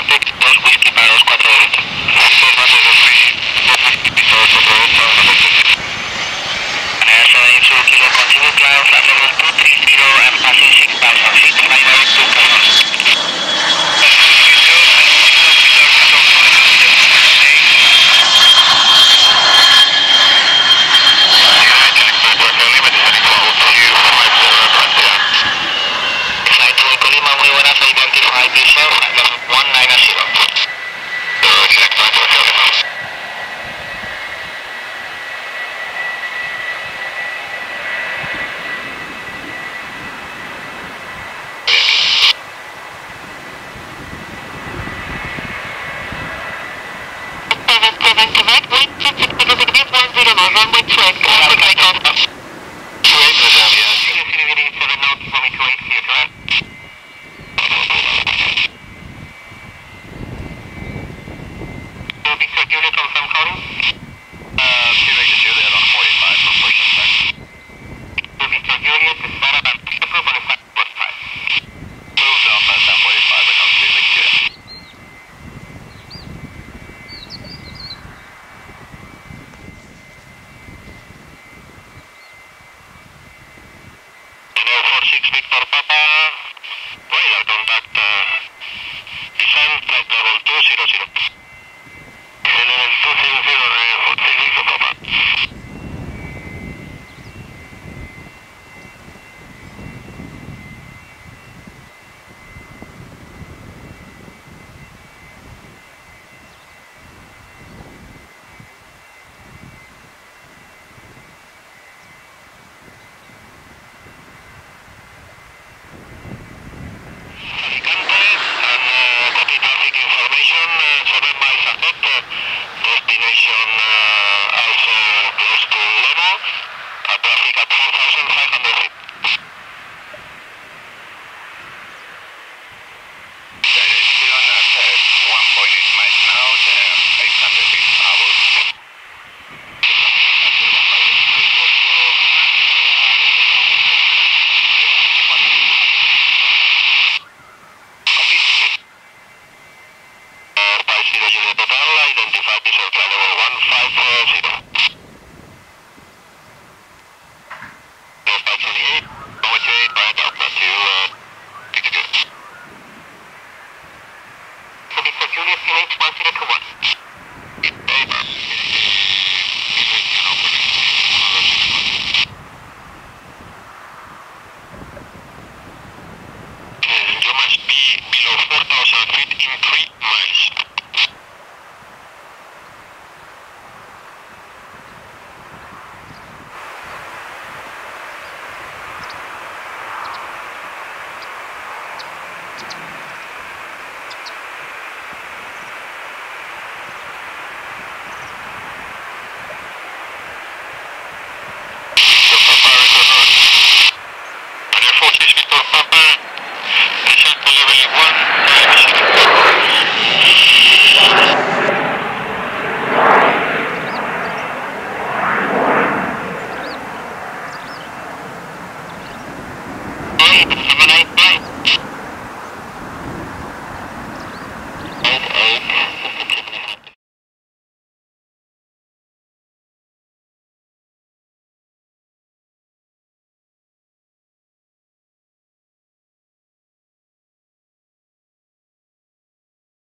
Traffic, 2 whisky para los 4 derecha. 2 bases de free, 2 whisky piso 4 derecha, 1 derecha. And 72 kilo continue climb, flat level 230 and passing 6,000 feet, fly direct to Cayman. Flight to Colima, muy buenas, identify visual, flight level 190. Victor Papa, radar contact, descent flight level 200. Level 200, 46 Victor Papa. Destination also close to level, traffic at 4,500 feet. Direction at 1.8 miles now, 800 feet above. Identify diesel flight level 150. Dispatch 28, 28, right out to 62. Mr. Julius, CH 1021. You must be below 4,000 feet in 3 miles. Victor Papa, descent to level 1.